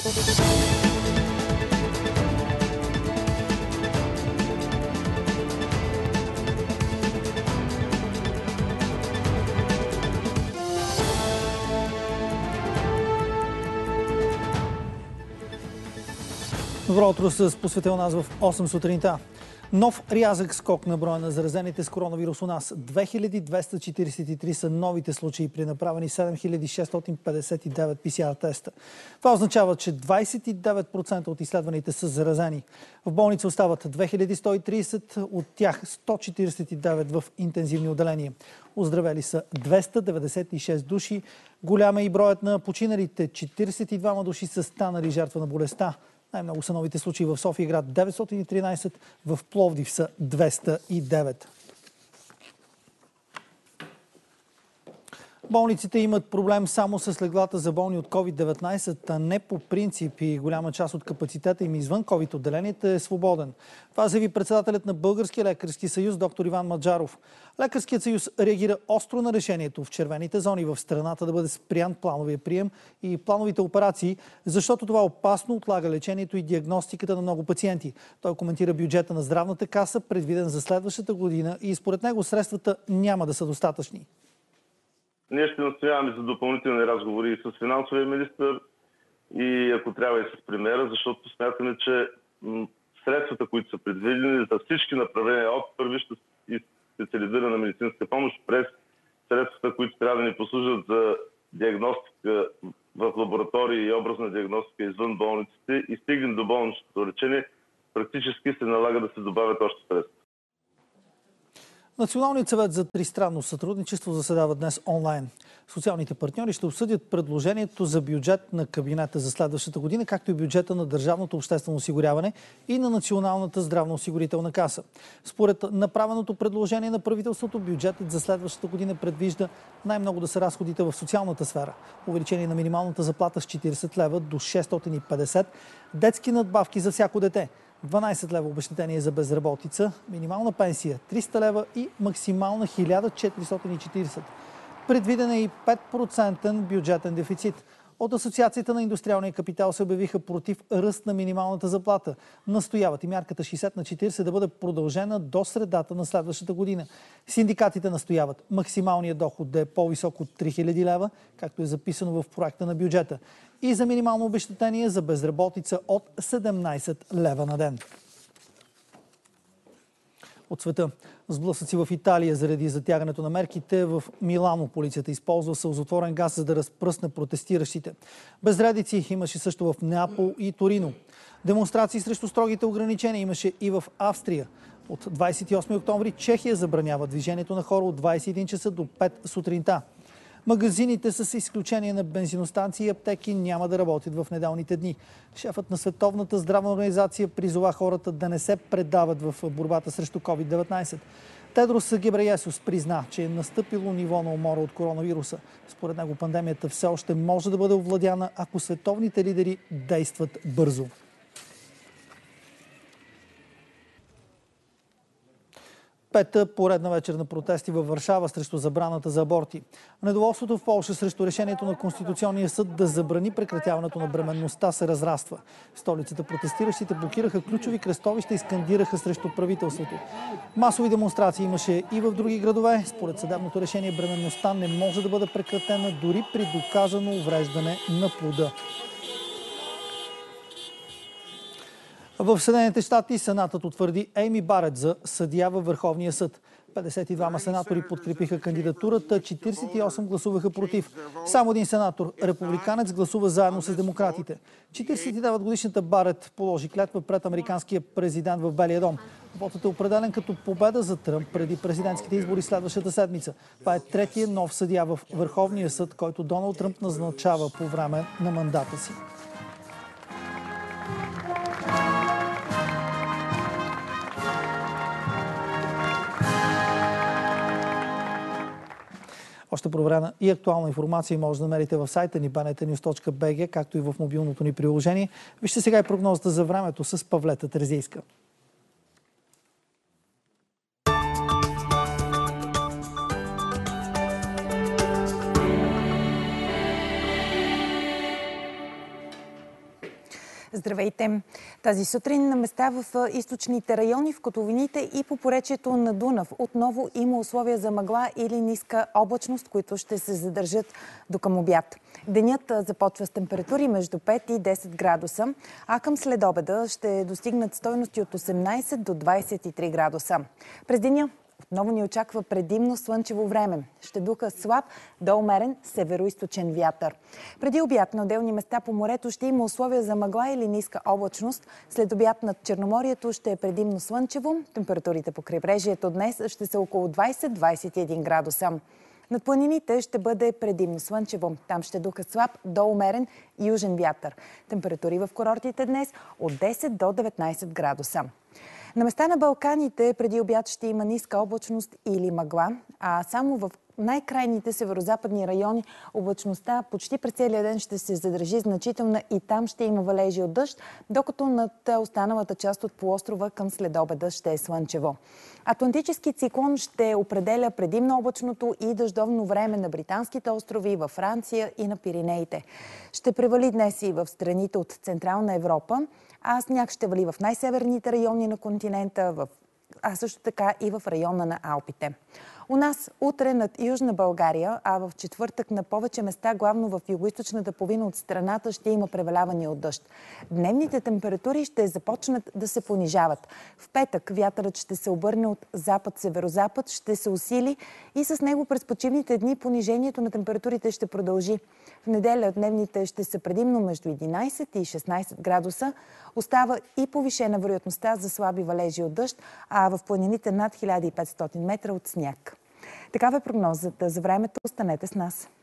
Добро утро с посветил нас в 8 сутринта. Нов рязък скок на броя на заразените с коронавирус у нас. 2243 са новите случаи при направени 7659 PCR теста. Това означава, че 29% от изследваните са заразени. В болница остават 2130, от тях 149 в интензивни отделения. Оздравели са 296 души. Голям е и броят на починалите. 42 души са станали жертва на болестта. Най-много са новите случаи в София град 913, в Пловдив са 209. Болниците имат проблем само с леглата за болни от COVID-19, а не по принцип, и голяма част от капацитета им извън COVID отделенията е свободен. Това заяви председателят на Българския лекарски съюз доктор Иван Маджаров. Лекарският съюз реагира остро на решението в червените зони в страната да бъде спрян плановия прием и плановите операции, защото това опасно отлага лечението и диагностиката на много пациенти. Той коментира бюджета на здравната каса, предвиден за следващата година, и според него средствата няма да са достатъчни. Ние ще настояваме за допълнителни разговори и с финансовия министър, и ако трябва и с премиера, защото смятаме, че средствата, които са предвидени за всички направления от първища и специализирана медицинска помощ през средствата, които трябва да ни послужат за диагностика в лаборатории и образна диагностика извън болниците, и стигнем до болничното лечение, практически се налага да се добавят още средства. Националният съвет за тристранно сътрудничество заседава днес онлайн. Социалните партньори ще обсъдят предложението за бюджет на кабинета за следващата година, както и бюджета на Държавното обществено осигуряване и на Националната здравноосигурителна каса. Според направеното предложение на правителството, бюджетът за следващата година предвижда най-много да са разходите в социалната сфера. Увеличение на минималната заплата с 40 лева до 650, детски надбавки за всяко дете, 12 лева обезщетение за безработица, минимална пенсия 300 лева и максимална 1440. Предвиден е и 5% бюджетен дефицит. От Асоциацията на индустриалния капитал се обявиха против ръст на минималната заплата. Настояват и мярката 60/40 да бъде продължена до средата на следващата година. Синдикатите настояват максималният доход да е по-висок от 3000 лева, както е записано в проекта на бюджета, и за минимално обезщетение за безработица от 17 лева на ден. От света. Сблъсъци в Италия заради затягането на мерките. В Милано полицията използва сълзотворен газ, за да разпръсне протестиращите. Безредици имаше също в Неапол и Торино. Демонстрации срещу строгите ограничения имаше и в Австрия. От 28 октомври Чехия забранява движението на хора от 21 часа до 5 сутринта. Магазините, с изключение на бензиностанции и аптеки, няма да работят в неделните дни. Шефът на Световната здравна организация призова хората да не се предават в борбата срещу COVID-19. Тедрос Гебрейесус призна, че е настъпило ниво на умора от коронавируса. Според него пандемията все още може да бъде овладяна, ако световните лидери действат бързо. Пета поредна вечер на протести във Варшава срещу забраната за аборти. Недоволството в Полша срещу решението на Конституционния съд да забрани прекратяването на бременността се разраства. В столицата протестиращите блокираха ключови крестовища и скандираха срещу правителството. Масови демонстрации имаше и в други градове. Според съдебното решение бременността не може да бъде прекратена дори при доказано увреждане на плода. В Съединените щати Сенатът утвърди Ейми Барет за съдия във Върховния съд. 52 сенатори подкрепиха кандидатурата, 48 гласуваха против. Само един сенатор, републиканец, гласува заедно с демократите. 49-годишната Барет положи клетва пред американския президент в Белия дом. Вотът е определен като победа за Тръмп преди президентските избори следващата седмица. Това е третия нов съдия в Върховния съд, който Доналд Тръмп назначава по време на мандата си. Още проверена и актуална информация може да намерите в сайта ни bnetnews.bg, както и в мобилното ни приложение. Вижте сега и прогнозата за времето с Павлета Терзийска. Здравейте! Тази сутрин на места в източните райони, в котловините и по поречието на Дунав отново има условия за мъгла или ниска облачност, които ще се задържат до към обяд. Денят започва с температури между 5 и 10 градуса, а към следобеда ще достигнат стойности от 18 до 23 градуса. През деня отново ни очаква предимно слънчево време. Ще духа слаб до умерен североизточен вятър. Преди обяд на отделни места по морето ще има условия за мъгла или ниска облачност. След обяд над Черноморието ще е предимно слънчево. Температурите по крайбрежието днес ще са около 20-21 градуса. Над планините ще бъде предимно слънчево. Там ще духа слаб до умерен южен вятър. Температури в курортите днес от 10 до 19 градуса. На места на Балканите преди обяд ще има ниска облачност или мъгла, а само в най-крайните северозападни райони облачността почти през целия ден ще се задържи значителна и там ще има валежи от дъжд, докато над останалата част от полуострова към следобеда ще е слънчево. Атлантически циклон ще определя предимно облачното и дъждовно време на британските острови, във Франция и на Пиринеите. Ще превали днес и в страните от Централна Европа, а сняг ще вали в най-северните райони на континента, а също така и в района на Алпите. У нас утре над Южна България, а в четвъртък на повече места, главно в югоизточната половина от страната, ще има превалявания от дъжд. Дневните температури ще започнат да се понижават. В петък вятърът ще се обърне от запад-северозапад, ще се усили и с него през почивните дни понижението на температурите ще продължи. В неделя дневните ще са предимно между 11 и 16 градуса. Остава и повишена вероятността за слаби валежи от дъжд, а в планините над 1500 метра от сняг. Такава е прогнозата за времето. Останете с нас.